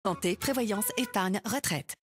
Santé, prévoyance, épargne, retraite.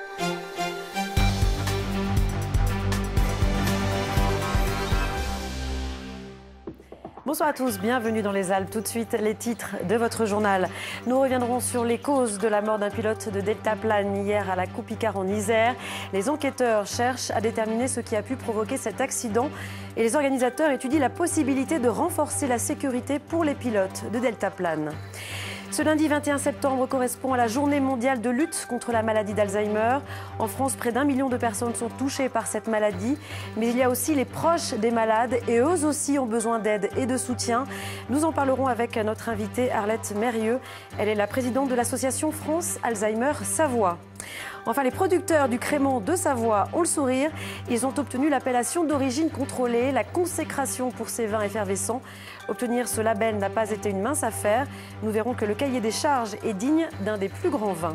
Bonsoir à tous, bienvenue dans les Alpes. Tout de suite, les titres de votre journal. Nous reviendrons sur les causes de la mort d'un pilote de deltaplane hier à la Coupe Picard en Isère. Les enquêteurs cherchent à déterminer ce qui a pu provoquer cet accident et les organisateurs étudient la possibilité de renforcer la sécurité pour les pilotes de deltaplane. Ce lundi 21 septembre correspond à la journée mondiale de lutte contre la maladie d'Alzheimer. En France, près d'1 million de personnes sont touchées par cette maladie. Mais il y a aussi les proches des malades et eux aussi ont besoin d'aide et de soutien. Nous en parlerons avec notre invitée Arlette Mérieux. Elle est la présidente de l'association France Alzheimer Savoie. Enfin, les producteurs du crémant de Savoie ont le sourire. Ils ont obtenu l'appellation d'origine contrôlée, la consécration pour ces vins effervescents. Obtenir ce label n'a pas été une mince affaire. Nous verrons que le cahier des charges est digne d'un des plus grands vins.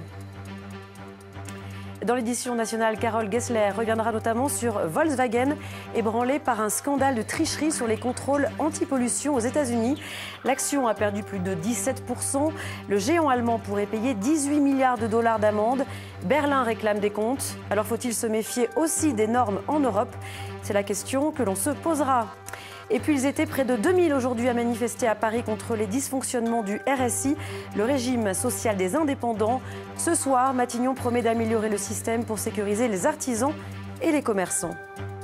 Dans l'édition nationale, Carole Gessler reviendra notamment sur Volkswagen, ébranlé par un scandale de tricherie sur les contrôles anti-pollution aux États-Unis. L'action a perdu plus de 17%. Le géant allemand pourrait payer 18 milliards de dollars d'amende. Berlin réclame des comptes. Alors faut-il se méfier aussi des normes en Europe? C'est la question que l'on se posera. Et puis ils étaient près de 2000 aujourd'hui à manifester à Paris contre les dysfonctionnements du RSI, le régime social des indépendants. Ce soir, Matignon promet d'améliorer le système pour sécuriser les artisans et les commerçants.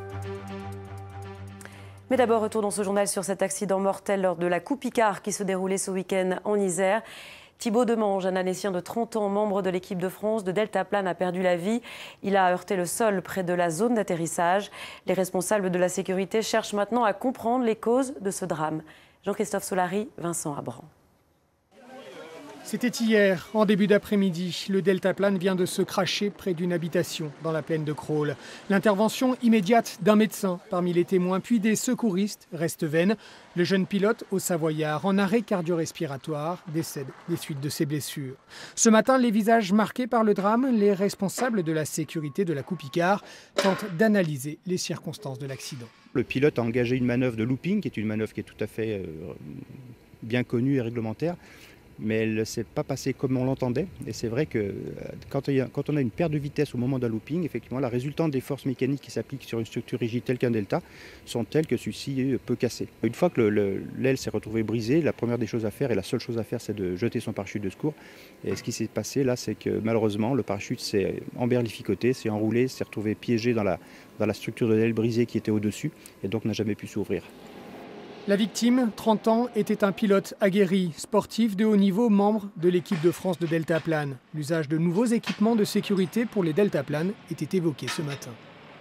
Mais d'abord, retour dans ce journal sur cet accident mortel lors de la Coupe Picard qui se déroulait ce week-end en Isère. Thibaut Demange, un Annécien de 30 ans, membre de l'équipe de France de deltaplane, a perdu la vie. Il a heurté le sol près de la zone d'atterrissage. Les responsables de la sécurité cherchent maintenant à comprendre les causes de ce drame. Jean-Christophe Solari, Vincent Abran. C'était hier, en début d'après-midi. Le deltaplane vient de se cracher près d'une habitation dans la plaine de Crolles. L'intervention immédiate d'un médecin parmi les témoins, puis des secouristes reste vaine. Le jeune pilote au Savoyard, en arrêt cardio-respiratoire, décède des suites de ses blessures. Ce matin, les visages marqués par le drame, les responsables de la sécurité de la Coupe Picard tentent d'analyser les circonstances de l'accident. Le pilote a engagé une manœuvre de looping, qui est une manœuvre qui est tout à fait bien connue et réglementaire. Mais elle ne s'est pas passée comme on l'entendait. Et c'est vrai que quand on a une perte de vitesse au moment d'un looping, effectivement, la résultante des forces mécaniques qui s'appliquent sur une structure rigide telle qu'un delta sont telles que celui-ci peut casser. Une fois que l'aile s'est retrouvée brisée, la première des choses à faire, et la seule chose à faire, c'est de jeter son parachute de secours. Et ce qui s'est passé là, c'est que malheureusement, le parachute s'est emberlificoté, s'est enroulé, s'est retrouvé piégé dans la structure de l'aile brisée qui était au-dessus, et donc n'a jamais pu s'ouvrir. La victime, 30 ans, était un pilote aguerri, sportif de haut niveau, membre de l'équipe de France de deltaplane. L'usage de nouveaux équipements de sécurité pour les deltaplanes était évoqué ce matin.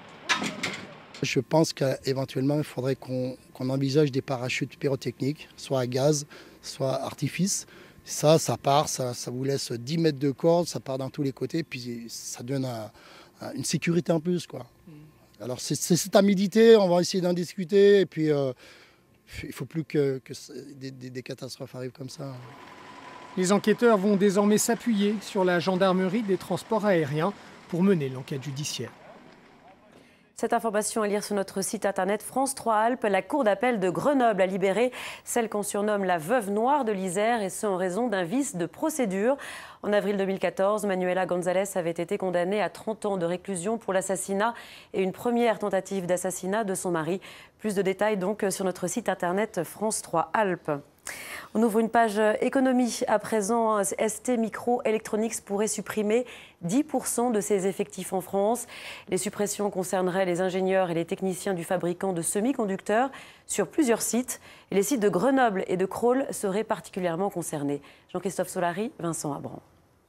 Je pense qu'éventuellement, il faudrait qu'on envisage des parachutes pyrotechniques, soit à gaz, soit artifice. Ça part, ça vous laisse 10 mètres de corde, ça part dans tous les côtés, puis ça donne une sécurité en plus, quoi. Alors c'est à méditer, on va essayer d'en discuter, et puis... il ne faut plus que des catastrophes arrivent comme ça. Les enquêteurs vont désormais s'appuyer sur la gendarmerie des transports aériens pour mener l'enquête judiciaire. Cette information à lire sur notre site internet France 3 Alpes. La cour d'appel de Grenoble a libéré celle qu'on surnomme la veuve noire de l'Isère, et ce en raison d'un vice de procédure. En avril 2014, Manuela González avait été condamnée à 30 ans de réclusion pour l'assassinat et une première tentative d'assassinat de son mari. Plus de détails donc sur notre site internet France 3 Alpes. On ouvre une page économie. À présent, ST Microelectronics pourrait supprimer 10% de ses effectifs en France. Les suppressions concerneraient les ingénieurs et les techniciens du fabricant de semi-conducteurs sur plusieurs sites. Et les sites de Grenoble et de Crolles seraient particulièrement concernés. Jean-Christophe Solari, Vincent Abran.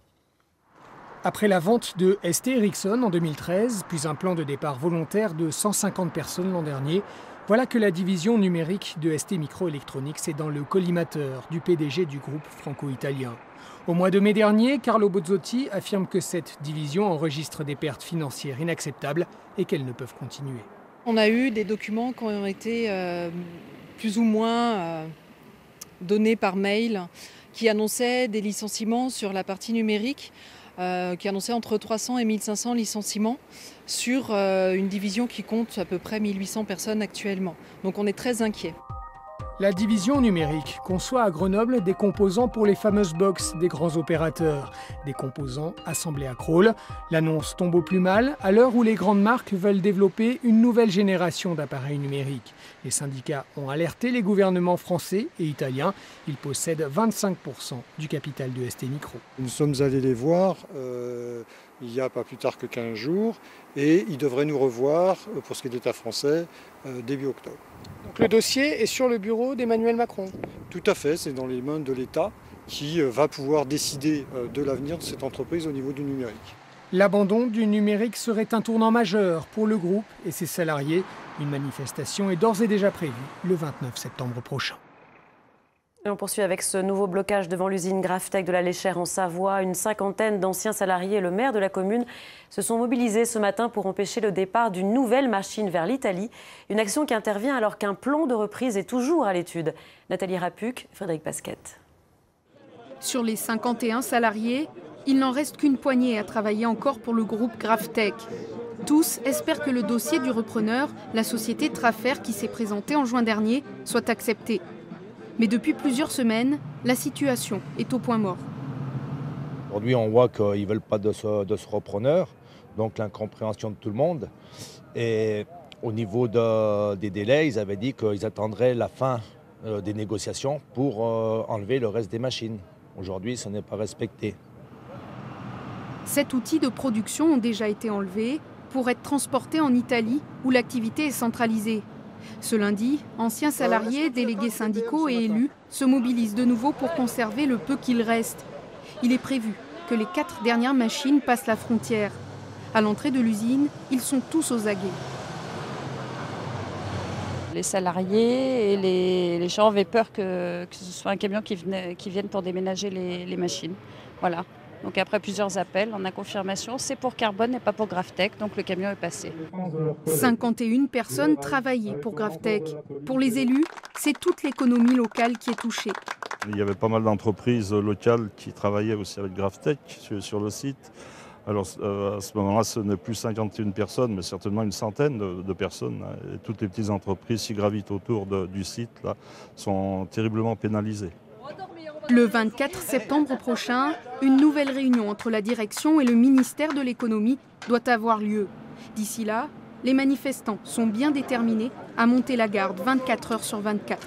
Après la vente de ST Ericsson en 2013, puis un plan de départ volontaire de 150 personnes l'an dernier, voilà que la division numérique de ST Microelectronics est dans le collimateur du PDG du groupe franco-italien. Au mois de mai dernier, Carlo Bozzotti affirme que cette division enregistre des pertes financières inacceptables et qu'elles ne peuvent continuer. On a eu des documents qui ont été plus ou moins donnés par mail qui annonçaient des licenciements sur la partie numérique, qui annonçait entre 300 et 1500 licenciements sur une division qui compte à peu près 1800 personnes actuellement. Donc on est très inquiet. La division numérique conçoit à Grenoble des composants pour les fameuses box des grands opérateurs. Des composants assemblés à Crolles. L'annonce tombe au plus mal à l'heure où les grandes marques veulent développer une nouvelle génération d'appareils numériques. Les syndicats ont alerté les gouvernements français et italiens. Ils possèdent 25% du capital de ST Micro. Nous sommes allés les voir il n'y a pas plus tard que 15 jours et ils devraient nous revoir pour ce qui est de l'État français début octobre. Donc le dossier est sur le bureau d'Emmanuel Macron. Tout à fait, c'est dans les mains de l'État qui va pouvoir décider de l'avenir de cette entreprise au niveau du numérique. L'abandon du numérique serait un tournant majeur pour le groupe et ses salariés. Une manifestation est d'ores et déjà prévue le 29 septembre prochain. Et on poursuit avec ce nouveau blocage devant l'usine Graphtec de la Léchère en Savoie. Une cinquantaine d'anciens salariés et le maire de la commune se sont mobilisés ce matin pour empêcher le départ d'une nouvelle machine vers l'Italie. Une action qui intervient alors qu'un plan de reprise est toujours à l'étude. Nathalie Rapuc, Frédéric Pasquette. Sur les 51 salariés, il n'en reste qu'une poignée à travailler encore pour le groupe Graphtec. Tous espèrent que le dossier du repreneur, la société Trafer qui s'est présentée en juin dernier, soit accepté. Mais depuis plusieurs semaines, la situation est au point mort. Aujourd'hui, on voit qu'ils ne veulent pas de ce repreneur, donc l'incompréhension de tout le monde. Et au niveau des délais, ils avaient dit qu'ils attendraient la fin des négociations pour enlever le reste des machines. Aujourd'hui, ce n'est pas respecté. 7 outils de production ont déjà été enlevés pour être transportés en Italie, où l'activité est centralisée. Ce lundi, anciens salariés, délégués syndicaux et élus se mobilisent de nouveau pour conserver le peu qu'il reste. Il est prévu que les 4 dernières machines passent la frontière. À l'entrée de l'usine, ils sont tous aux aguets. Les salariés et les gens avaient peur que ce soit un camion qui vienne pour déménager les machines. Voilà. Donc après plusieurs appels, on a confirmation, c'est pour Carbone et pas pour Graphtec, donc le camion est passé. 51 personnes travaillaient pour Graphtec. Pour les élus, c'est toute l'économie locale qui est touchée. Il y avait pas mal d'entreprises locales qui travaillaient aussi avec Graphtec sur le site. Alors à ce moment-là, ce n'est plus 51 personnes, mais certainement une centaine de personnes. Et toutes les petites entreprises qui gravitent autour du site là, sont terriblement pénalisées. Le 24 septembre prochain, une nouvelle réunion entre la direction et le ministère de l'économie doit avoir lieu. D'ici là, les manifestants sont bien déterminés à monter la garde 24 heures sur 24.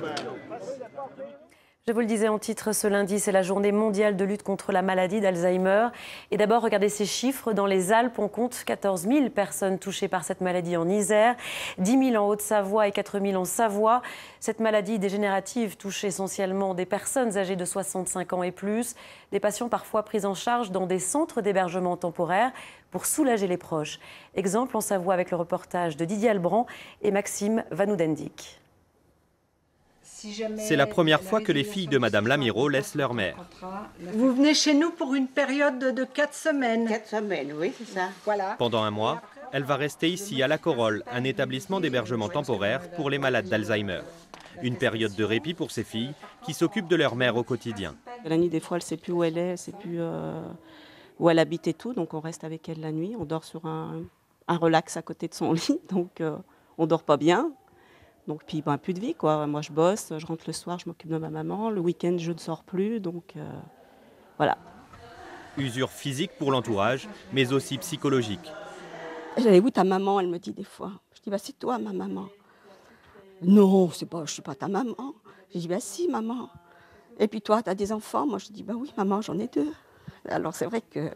Je vous le disais en titre, ce lundi, c'est la journée mondiale de lutte contre la maladie d'Alzheimer. Et d'abord, regardez ces chiffres. Dans les Alpes, on compte 14 000 personnes touchées par cette maladie en Isère, 10 000 en Haute-Savoie et 4 000 en Savoie. Cette maladie dégénérative touche essentiellement des personnes âgées de 65 ans et plus, des patients parfois pris en charge dans des centres d'hébergement temporaire pour soulager les proches. Exemple en Savoie avec le reportage de Didier Albrand et Maxime Vanoudendik. C'est la première fois que les filles de Madame Lamirault laissent leur mère. Vous venez chez nous pour une période de 4 semaines. 4 semaines, oui, c'est ça. Voilà. Pendant un mois, elle va rester ici à La Corolle, un établissement d'hébergement temporaire pour les malades d'Alzheimer. Une période de répit pour ces filles qui s'occupent de leur mère au quotidien. La nuit, des fois, elle ne sait plus où elle est, elle ne sait plus où elle habite et tout. Donc on reste avec elle la nuit. On dort sur un relax à côté de son lit. Donc on ne dort pas bien. Donc, puis, plus de vie, quoi. Moi, je bosse, je rentre le soir, je m'occupe de ma maman. Le week-end, je ne sors plus, donc voilà. Usure physique pour l'entourage, mais aussi psychologique. Elle est où ta maman? Elle me dit des fois. Je dis, c'est toi, ma maman. Non, je ne suis pas ta maman. Je dis, si, maman. Et puis toi, tu as des enfants? Moi, je dis, oui, maman, j'en ai 2. Alors, c'est vrai que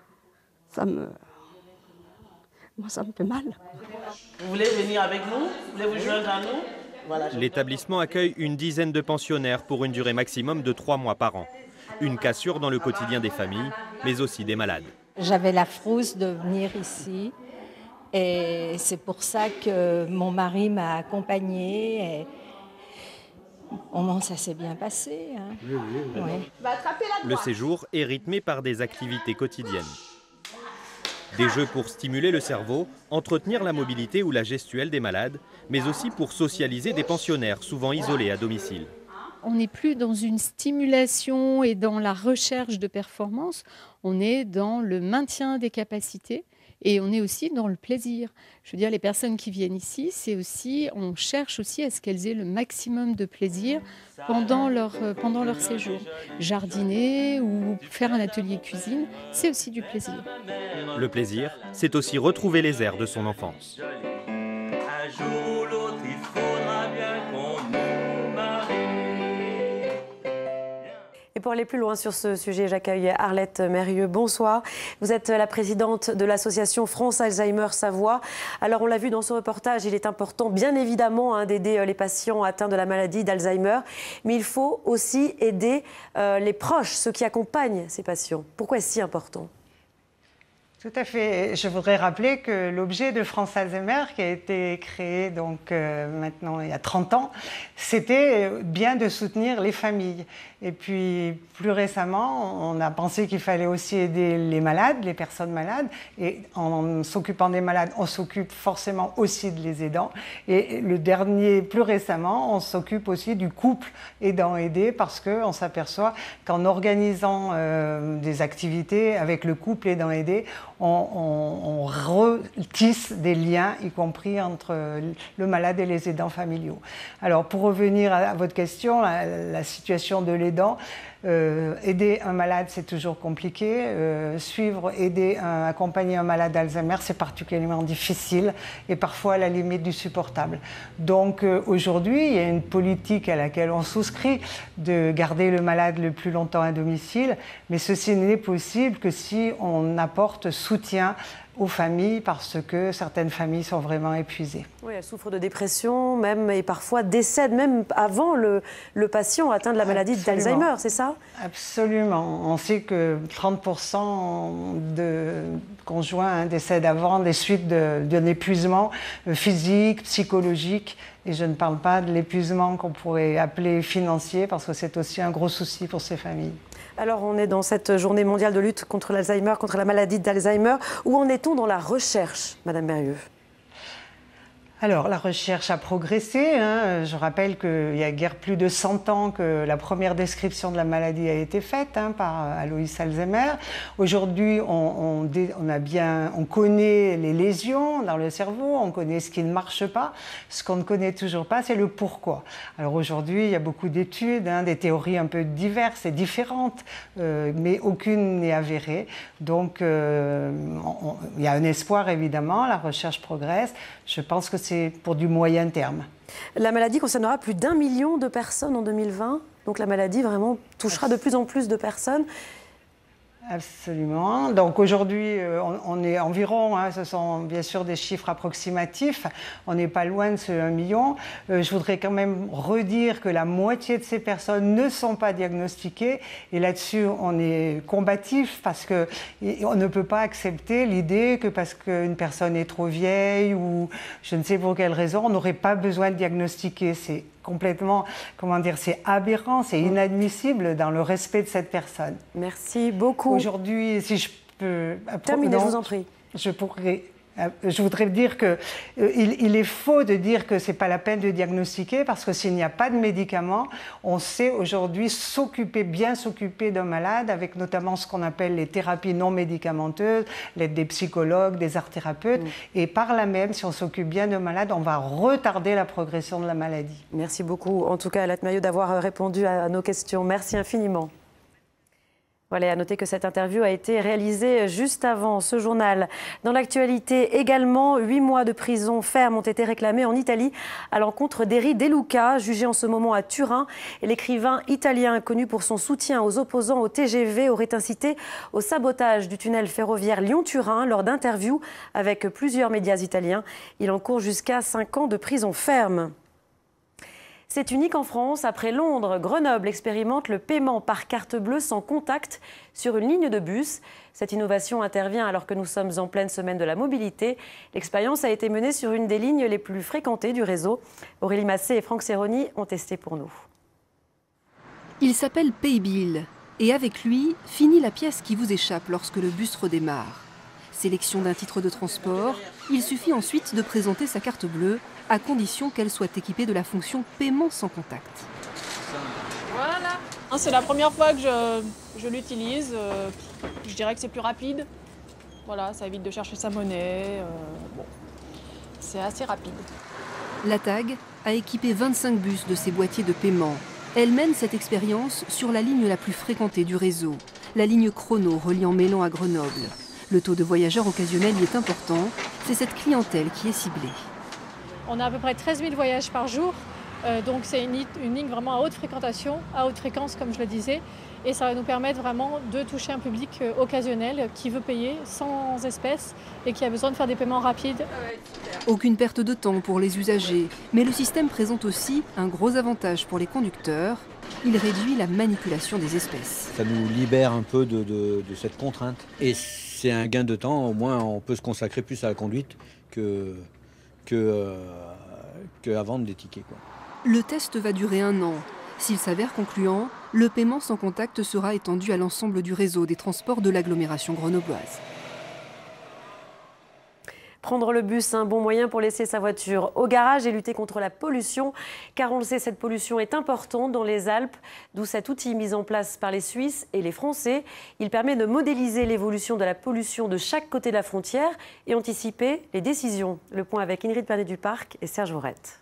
moi, ça me fait mal. Vous voulez venir avec nous? Vous voulez vous joindre à nous? Voilà, l'établissement accueille une dizaine de pensionnaires pour une durée maximum de 3 mois par an. Une cassure dans le quotidien des familles, mais aussi des malades. J'avais la frousse de venir ici et c'est pour ça que mon mari m'a accompagnée. Ça s'est bien passé. Hein. Oui. Le séjour est rythmé par des activités quotidiennes. Des jeux pour stimuler le cerveau, entretenir la mobilité ou la gestuelle des malades, mais aussi pour socialiser des pensionnaires souvent isolés à domicile. On n'est plus dans une stimulation et dans la recherche de performance, on est dans le maintien des capacités Et on est aussi dans le plaisir. Je veux dire, les personnes qui viennent ici, c'est aussi, on cherche aussi à ce qu'elles aient le maximum de plaisir pendant leur séjour. Jardiner ou faire un atelier cuisine, c'est aussi du plaisir. Le plaisir, c'est aussi retrouver les airs de son enfance. Un jour ou l'autre, il faudra bien qu'on nous marie. Et pour aller plus loin sur ce sujet, j'accueille Arlette Mérieux. Bonsoir. Vous êtes la présidente de l'association France Alzheimer Savoie. Alors, on l'a vu dans ce reportage, il est important, bien évidemment, d'aider les patients atteints de la maladie d'Alzheimer. Mais il faut aussi aider les proches, ceux qui accompagnent ces patients. Pourquoi est-ce si important ? Tout à fait. Je voudrais rappeler que l'objet de France Alzheimer, qui a été créé donc maintenant il y a 30 ans, c'était bien de soutenir les familles. Et puis plus récemment, on a pensé qu'il fallait aussi aider les malades, les personnes malades. Et en s'occupant des malades, on s'occupe forcément aussi de les aidants. Et le dernier, plus récemment, on s'occupe aussi du couple aidant-aidé parce qu'on s'aperçoit qu'en organisant des activités avec le couple aidant-aidé, on retisse des liens, y compris entre le malade et les aidants familiaux. Alors, pour revenir à votre question, la situation de l'aidant, aider un malade, c'est toujours compliqué. Accompagner un malade d'Alzheimer, c'est particulièrement difficile et parfois à la limite du supportable. Donc, aujourd'hui, il y a une politique à laquelle on souscrit de garder le malade le plus longtemps à domicile, mais ceci n'est possible que si on apporte soutien aux familles parce que certaines familles sont vraiment épuisées. Oui, elles souffrent de dépression même et parfois décèdent même avant le patient atteint de la maladie d'Alzheimer, c'est ça? Absolument. On sait que 30% de conjoints décèdent avant des suites d'un épuisement physique, psychologique. Et je ne parle pas de l'épuisement qu'on pourrait appeler financier parce que c'est aussi un gros souci pour ces familles. Alors, on est dans cette journée mondiale de lutte contre l'Alzheimer, contre la maladie d'Alzheimer. Où en est-on dans la recherche, Madame Mérieux ? Alors, la recherche a progressé. Je rappelle qu'il y a guère plus de 100 ans que la première description de la maladie a été faite par Alois Alzheimer. Aujourd'hui, on connaît les lésions dans le cerveau, on connaît ce qui ne marche pas. Ce qu'on ne connaît toujours pas, c'est le pourquoi. Alors aujourd'hui, il y a beaucoup d'études, des théories un peu diverses et différentes, mais aucune n'est avérée. Donc, il y a un espoir, évidemment, la recherche progresse. Je pense que c'est pour du moyen terme. La maladie concernera plus d'1 million de personnes en 2020. Donc la maladie vraiment touchera de plus en plus de personnes. Absolument. Donc aujourd'hui, on est environ, ce sont bien sûr des chiffres approximatifs, on n'est pas loin de ce 1 million. Je voudrais quand même redire que la moitié de ces personnes ne sont pas diagnostiquées et là-dessus on est combatif parce qu'on ne peut pas accepter l'idée que parce qu'une personne est trop vieille ou je ne sais pour quelle raison, on n'aurait pas besoin de diagnostiquer. C'est complètement, c'est aberrant, c'est inadmissible dans le respect de cette personne. Merci beaucoup. Aujourd'hui, si je peux... Terminez, je vous en prie. Je voudrais dire qu'il est faux de dire que ce n'est pas la peine de diagnostiquer parce que s'il n'y a pas de médicaments, on sait aujourd'hui bien s'occuper d'un malade avec notamment ce qu'on appelle les thérapies non médicamenteuses, l'aide des psychologues, des art-thérapeutes. Et par là même, si on s'occupe bien d'un malade, on va retarder la progression de la maladie. Merci beaucoup, en tout cas, Arlette Mérieux, d'avoir répondu à nos questions. Merci infiniment. Voilà, à noter que cette interview a été réalisée juste avant ce journal. Dans l'actualité également, 8 mois de prison ferme ont été réclamés en Italie à l'encontre d'Eri De Luca, jugé en ce moment à Turin. Et l'écrivain italien, connu pour son soutien aux opposants au TGV, aurait incité au sabotage du tunnel ferroviaire Lyon-Turin lors d'interviews avec plusieurs médias italiens. Il encourt jusqu'à 5 ans de prison ferme. C'est unique en France. Après Londres, Grenoble expérimente le paiement par carte bleue sans contact sur une ligne de bus. Cette innovation intervient alors que nous sommes en pleine semaine de la mobilité. L'expérience a été menée sur une des lignes les plus fréquentées du réseau. Aurélie Massé et Franck Serroni ont testé pour nous. Il s'appelle Paybill et avec lui, finit la pièce qui vous échappe lorsque le bus redémarre. Sélection d'un titre de transport, il suffit ensuite de présenter sa carte bleue à condition qu'elle soit équipée de la fonction paiement sans contact. Voilà. C'est la première fois que je l'utilise. Je dirais que c'est plus rapide. Voilà, ça évite de chercher sa monnaie. Bon, c'est assez rapide. La TAG a équipé 25 bus de ces boîtiers de paiement. Elle mène cette expérience sur la ligne la plus fréquentée du réseau, la ligne Chrono reliant Mélan à Grenoble. Le taux de voyageurs occasionnels y est important. C'est cette clientèle qui est ciblée. On a à peu près 13 000 voyages par jour. Donc c'est une ligne vraiment à haute fréquentation, à haute fréquence comme je le disais. Et ça va nous permettre vraiment de toucher un public occasionnel qui veut payer sans espèces et qui a besoin de faire des paiements rapides. Aucune perte de temps pour les usagers, mais le système présente aussi un gros avantage pour les conducteurs. Il réduit la manipulation des espèces. Ça nous libère un peu de cette contrainte. Et c'est un gain de temps, au moins on peut se consacrer plus à la conduite qu'à vendre des tickets, quoi. Le test va durer 1 an. S'il s'avère concluant, le paiement sans contact sera étendu à l'ensemble du réseau des transports de l'agglomération grenobloise. Prendre le bus, un bon moyen pour laisser sa voiture au garage et lutter contre la pollution. Car on le sait, cette pollution est importante dans les Alpes, d'où cet outil mis en place par les Suisses et les Français. Il permet de modéliser l'évolution de la pollution de chaque côté de la frontière et anticiper les décisions. Le point avec Ingrid Pernet-Duparc et Serge Vorette.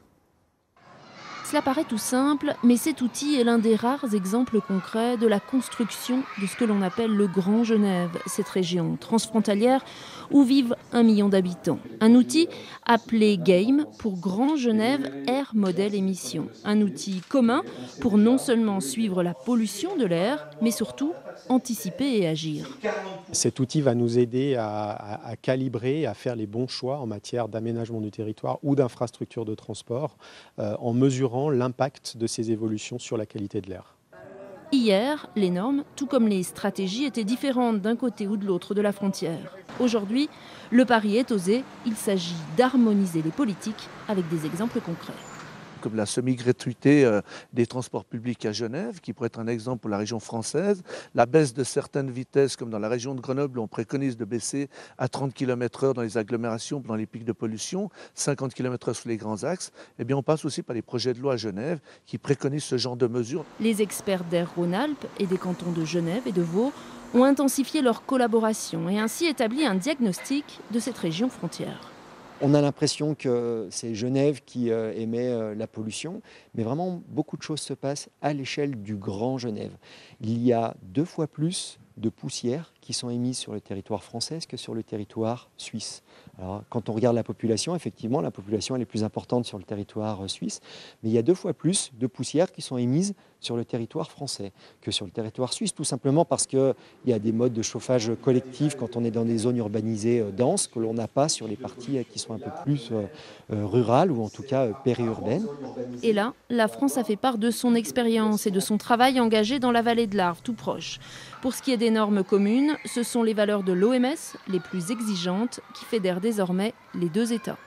Cela paraît tout simple, mais cet outil est l'un des rares exemples concrets de la construction de ce que l'on appelle le Grand Genève, cette région transfrontalière où vivent 1 million d'habitants. Un outil appelé GAME pour Grand Genève Air Model Émission. Un outil commun pour non seulement suivre la pollution de l'air, mais surtout anticiper et agir. Cet outil va nous aider à calibrer, à faire les bons choix en matière d'aménagement du territoire ou d'infrastructures de transport en mesurant l'impact de ces évolutions sur la qualité de l'air. Hier, les normes, tout comme les stratégies, étaient différentes d'un côté ou de l'autre de la frontière. Aujourd'hui, le pari est osé. Il s'agit d'harmoniser les politiques avec des exemples concrets. Comme la semi-gratuité des transports publics à Genève, qui pourrait être un exemple pour la région française, la baisse de certaines vitesses, comme dans la région de Grenoble, on préconise de baisser à 30 km/h dans les agglomérations, dans les pics de pollution, 50 km/h sur les grands axes. Eh bien, on passe aussi par les projets de loi à Genève qui préconisent ce genre de mesures. Les experts d'Air Rhône-Alpes et des cantons de Genève et de Vaud ont intensifié leur collaboration et ainsi établi un diagnostic de cette région frontière. On a l'impression que c'est Genève qui émet la pollution, mais vraiment beaucoup de choses se passent à l'échelle du Grand Genève. Il y a 2 fois plus de poussières qui sont émises sur le territoire français que sur le territoire suisse. Alors, quand on regarde la population, effectivement, la population elle est plus importante sur le territoire suisse, mais il y a 2 fois plus de poussières qui sont émises sur le territoire français que sur le territoire suisse, tout simplement parce qu'il y a des modes de chauffage collectif quand on est dans des zones urbanisées denses que l'on n'a pas sur les parties qui sont un peu plus rurales ou en tout cas périurbaines. Et là, la France a fait part de son expérience et de son travail engagé dans la vallée de l'Arve, tout proche. Pour ce qui est des normes communes, ce sont les valeurs de l'OMS, les plus exigeantes, qui fédèrent désormais les 2 États.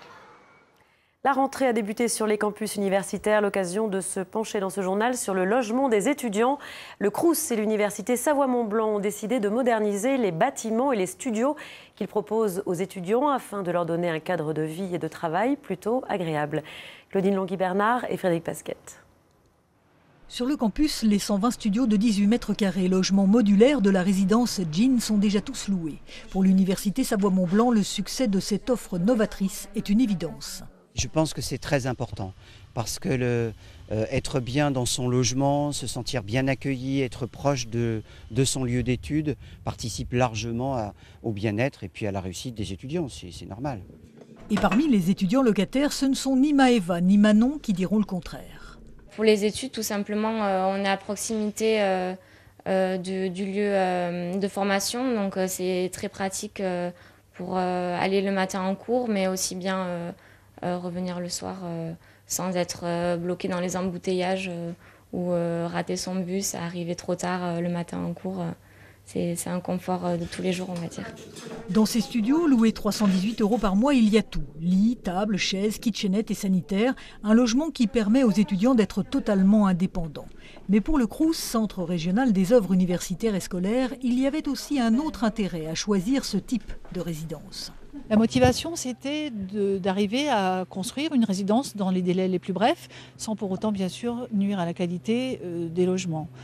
La rentrée a débuté sur les campus universitaires, l'occasion de se pencher dans ce journal sur le logement des étudiants. Le Crous et l'université Savoie-Mont-Blanc ont décidé de moderniser les bâtiments et les studios qu'ils proposent aux étudiants afin de leur donner un cadre de vie et de travail plutôt agréable. Claudine Longui-Bernard et Frédéric Pasquette. Sur le campus, les 120 studios de 18 mètres carrés, logements modulaires de la résidence Jean, sont déjà tous loués. Pour l'université Savoie-Mont-Blanc, le succès de cette offre novatrice est une évidence. Je pense que c'est très important parce que être bien dans son logement, se sentir bien accueilli, être proche de son lieu d'études participe largement au bien-être et puis à la réussite des étudiants, c'est normal. Et parmi les étudiants locataires, ce ne sont ni Maëva ni Manon qui diront le contraire. Pour les études, tout simplement, on est à proximité du lieu de formation, donc c'est très pratique pour aller le matin en cours, mais aussi bien revenir le soir sans être bloqué dans les embouteillages ou rater son bus, arriver trop tard le matin en cours. C'est un confort de tous les jours, on va dire. Dans ces studios, loués 318 € par mois, il y a tout. Lit, table, chaises, kitchenette et sanitaire. Un logement qui permet aux étudiants d'être totalement indépendants. Mais pour le Crous, Centre régional des œuvres universitaires et scolaires, il y avait aussi un autre intérêt à choisir ce type de résidence. La motivation, c'était d'arriver à construire une résidence dans les délais les plus brefs, sans pour autant, bien sûr, nuire à la qualité des logements.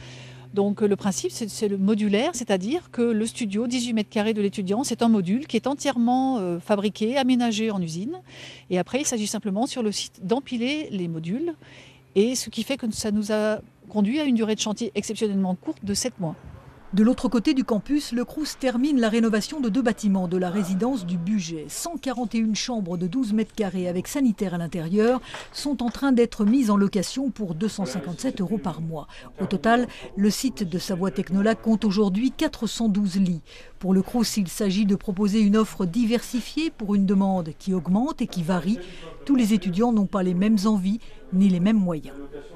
Donc le principe, c'est le modulaire, c'est-à-dire que le studio, 18 mètres carrés de l'étudiant, c'est un module qui est entièrement fabriqué, aménagé en usine. Et après, il s'agit simplement sur le site d'empiler les modules. Et ce qui fait que ça nous a conduit à une durée de chantier exceptionnellement courte de 7 mois. De l'autre côté du campus, le Crous termine la rénovation de 2 bâtiments de la résidence du Bugey. 141 chambres de 12 mètres carrés avec sanitaire à l'intérieur sont en train d'être mises en location pour 257 € par mois. Au total, le site de Savoie Technolac compte aujourd'hui 412 lits. Pour le Crous, il s'agit de proposer une offre diversifiée pour une demande qui augmente et qui varie. Tous les étudiants n'ont pas les mêmes envies ni les mêmes moyens.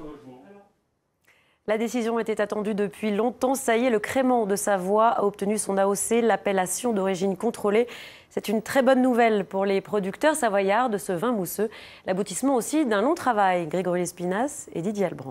La décision était attendue depuis longtemps. Ça y est, le Crémant de Savoie a obtenu son AOC, l'appellation d'origine contrôlée. C'est une très bonne nouvelle pour les producteurs savoyards de ce vin mousseux. L'aboutissement aussi d'un long travail. Grégory Lespinasse et Didier Albrand.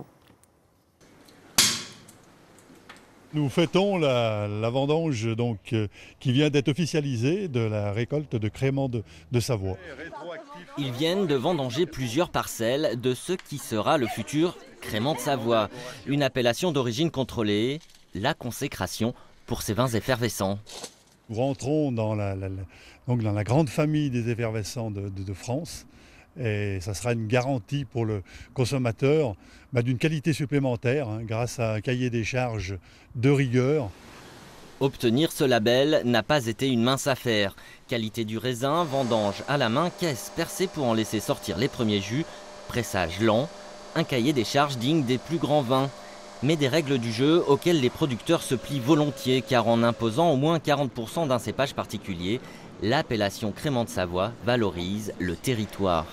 Nous fêtons la vendange qui vient d'être officialisée de la récolte de Crémant de Savoie. Ils viennent de vendanger plusieurs parcelles de ce qui sera le futur Crémant de Savoie. Une appellation d'origine contrôlée, la consécration pour ces vins effervescents. Nous rentrons dans la grande famille des effervescents de France. Et ça sera une garantie pour le consommateur d'une qualité supplémentaire grâce à un cahier des charges de rigueur. Obtenir ce label n'a pas été une mince affaire. Qualité du raisin, vendange à la main, caisse percée pour en laisser sortir les premiers jus, pressage lent, un cahier des charges digne des plus grands vins. Mais des règles du jeu auxquelles les producteurs se plient volontiers, car en imposant au moins 40% d'un cépage particulier, l'appellation Crémant de Savoie valorise le territoire.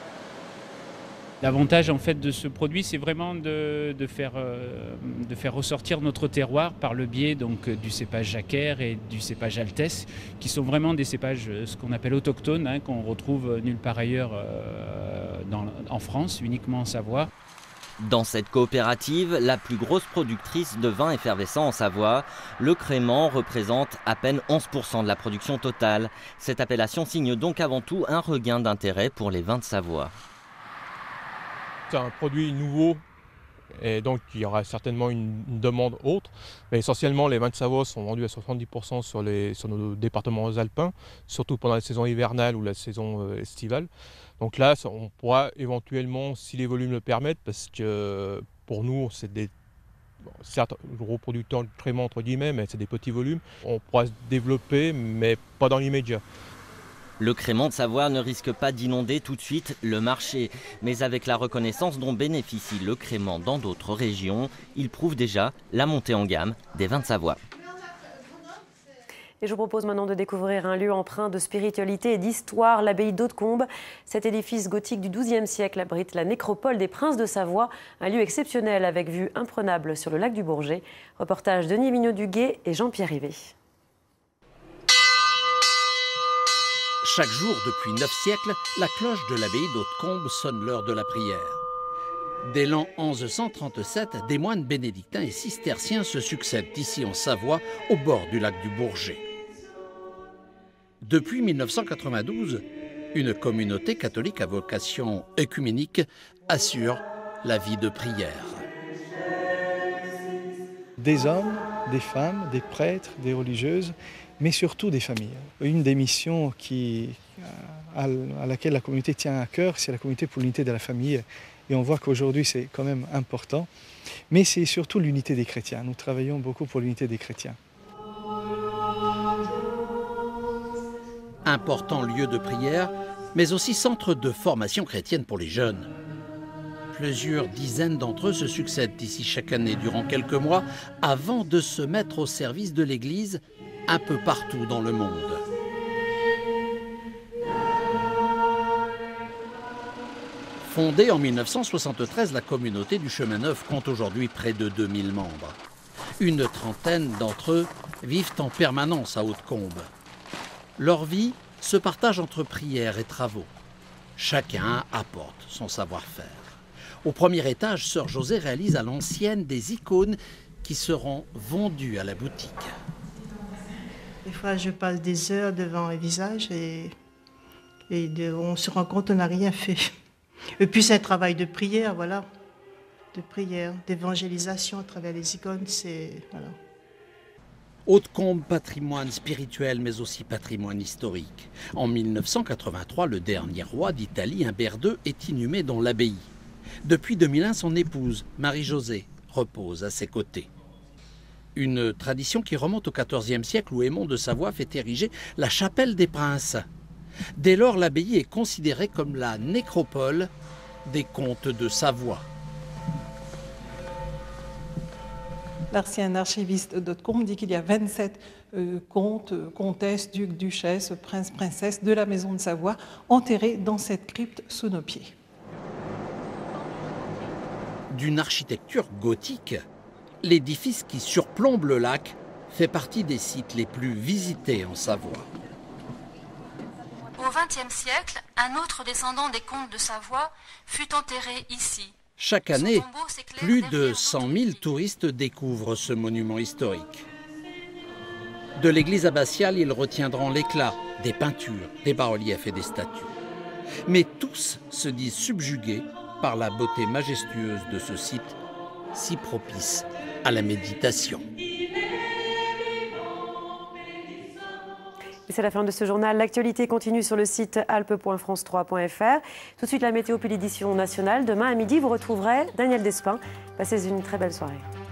L'avantage en fait de ce produit, c'est vraiment de faire ressortir notre terroir par le biais donc, du cépage Jacquère et du cépage Altesse, qui sont vraiment des cépages, ce qu'on appelle autochtones, qu'on retrouve nulle part ailleurs en France, uniquement en Savoie. Dans cette coopérative, la plus grosse productrice de vins effervescents en Savoie, le Crémant représente à peine 11% de la production totale. Cette appellation signe donc avant tout un regain d'intérêt pour les vins de Savoie. C'est un produit nouveau et donc il y aura certainement une demande autre. Mais essentiellement, les vins de Savoie sont vendus à 70% sur nos départements alpins, surtout pendant la saison hivernale ou la saison estivale. Donc là, on pourra éventuellement, si les volumes le permettent, parce que pour nous, c'est certes gros producteurs de Crémant entre guillemets, mais c'est des petits volumes. On pourra se développer, mais pas dans l'immédiat. Le Crémant de Savoie ne risque pas d'inonder tout de suite le marché, mais avec la reconnaissance dont bénéficie le Crémant dans d'autres régions, il prouve déjà la montée en gamme des vins de Savoie. Et je vous propose maintenant de découvrir un lieu empreint de spiritualité et d'histoire, l'abbaye d'Hautecombe. Cet édifice gothique du XIIe siècle abrite la nécropole des princes de Savoie, un lieu exceptionnel avec vue imprenable sur le lac du Bourget. Reportage Denis Mignot-Duguet et Jean-Pierre Rivet. Chaque jour depuis 9 siècles, la cloche de l'abbaye d'Hautecombe sonne l'heure de la prière. Dès l'an 1137, des moines bénédictins et cisterciens se succèdent ici en Savoie, au bord du lac du Bourget. Depuis 1992, une communauté catholique à vocation œcuménique assure la vie de prière. Des hommes, des femmes, des prêtres, des religieuses, mais surtout des familles. Une des missions à laquelle la communauté tient à cœur, c'est la communauté pour l'unité de la famille. Et on voit qu'aujourd'hui, c'est quand même important. Mais c'est surtout l'unité des chrétiens. Nous travaillons beaucoup pour l'unité des chrétiens. Important lieu de prière, mais aussi centre de formation chrétienne pour les jeunes. Plusieurs dizaines d'entre eux se succèdent ici chaque année durant quelques mois avant de se mettre au service de l'Église un peu partout dans le monde. Fondée en 1973, la communauté du Chemin Neuf compte aujourd'hui près de 2000 membres. Une trentaine d'entre eux vivent en permanence à Hautecombe. Leur vie se partage entre prières et travaux. Chacun apporte son savoir-faire. Au premier étage, Sœur Josée réalise à l'ancienne des icônes qui seront vendues à la boutique. Des fois, je passe des heures devant un visage et on se rend compte qu'on n'a rien fait. Et puis, c'est un travail de prière, voilà. de prière, d'évangélisation à travers les icônes. Voilà. Hautecombe, patrimoine spirituel mais aussi patrimoine historique. En 1983, le dernier roi d'Italie, Humbert II, est inhumé dans l'abbaye. Depuis 2001, son épouse, Marie-Josée, repose à ses côtés. Une tradition qui remonte au XIVe siècle où Aymon de Savoie fait ériger la chapelle des princes. Dès lors, l'abbaye est considérée comme la nécropole des comtes de Savoie. L'ancien archiviste d'Hautecombe dit qu'il y a 27 comtes, comtesses, ducs, duchesses, princes, princesses de la maison de Savoie enterrés dans cette crypte sous nos pieds. D'une architecture gothique, l'édifice qui surplombe le lac fait partie des sites les plus visités en Savoie. Au XXe siècle, un autre descendant des comtes de Savoie fut enterré ici. Chaque année, plus de 100 000 touristes découvrent ce monument historique. De l'église abbatiale, ils retiendront l'éclat des peintures, des bas-reliefs et des statues. Mais tous se disent subjugués par la beauté majestueuse de ce site, si propice à la méditation. Et c'est la fin de ce journal. L'actualité continue sur le site alpes.france3.fr. Tout de suite, la météo puis l'édition nationale. Demain à midi, vous retrouverez Daniel Despins. Passez une très belle soirée.